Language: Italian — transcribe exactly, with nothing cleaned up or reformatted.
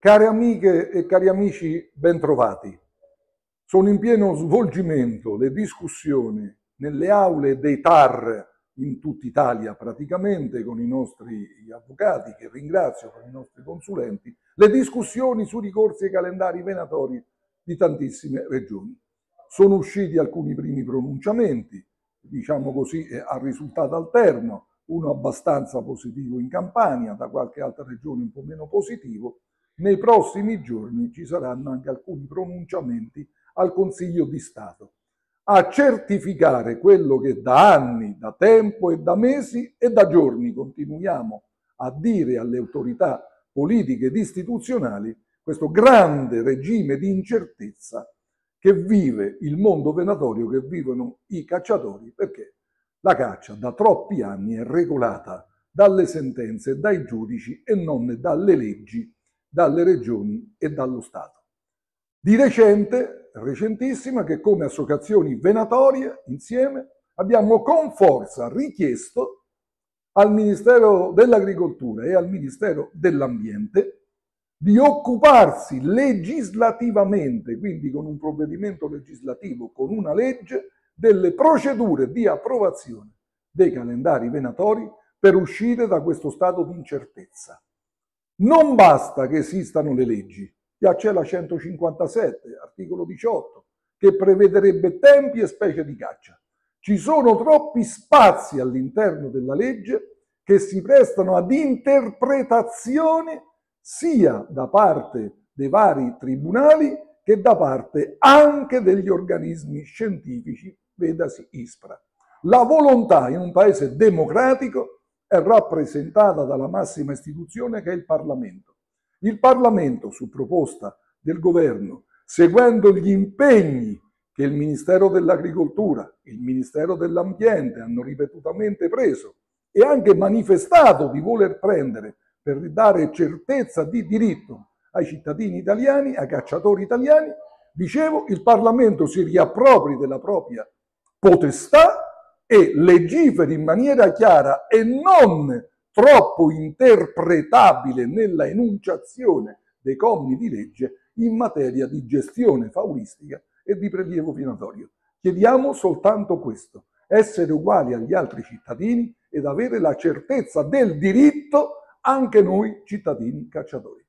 Care amiche e cari amici, bentrovati. Sono in pieno svolgimento le discussioni nelle aule dei T A R in tutta Italia praticamente, con i nostri avvocati, che ringrazio, con i nostri consulenti, le discussioni su ricorsi ai calendari venatori di tantissime regioni. Sono usciti alcuni primi pronunciamenti, diciamo così, a risultato alterno, uno abbastanza positivo in Campania, da qualche altra regione un po' meno positivo. Nei prossimi giorni ci saranno anche alcuni pronunciamenti al Consiglio di Stato a certificare quello che da anni, da tempo e da mesi e da giorni continuiamo a dire alle autorità politiche ed istituzionali, questo grande regime di incertezza che vive il mondo venatorio, che vivono i cacciatori, perché la caccia da troppi anni è regolata dalle sentenze, dai giudici e non dalle leggi, dalle regioni e dallo Stato. Di recente, recentissima, che come associazioni venatorie insieme abbiamo con forza richiesto al Ministero dell'Agricoltura e al Ministero dell'Ambiente di occuparsi legislativamente, quindi con un provvedimento legislativo, con una legge, delle procedure di approvazione dei calendari venatori per uscire da questo stato di incertezza. Non basta che esistano le leggi, già c'è la centocinquantasette, articolo diciotto, che prevederebbe tempi e specie di caccia. Ci sono troppi spazi all'interno della legge che si prestano ad interpretazioni sia da parte dei vari tribunali che da parte anche degli organismi scientifici, vedasi ISPRA. La volontà in un paese democratico è rappresentata dalla massima istituzione che è il Parlamento. Il Parlamento, su proposta del governo, seguendo gli impegni che il Ministero dell'Agricoltura, il Ministero dell'Ambiente hanno ripetutamente preso e anche manifestato di voler prendere per ridare certezza di diritto ai cittadini italiani, ai cacciatori italiani, dicevo, il Parlamento si riappropri della propria potestà e legiferi in maniera chiara e non troppo interpretabile nella enunciazione dei commi di legge in materia di gestione faunistica e di prelievo venatorio. Chiediamo soltanto questo: essere uguali agli altri cittadini ed avere la certezza del diritto anche noi cittadini cacciatori.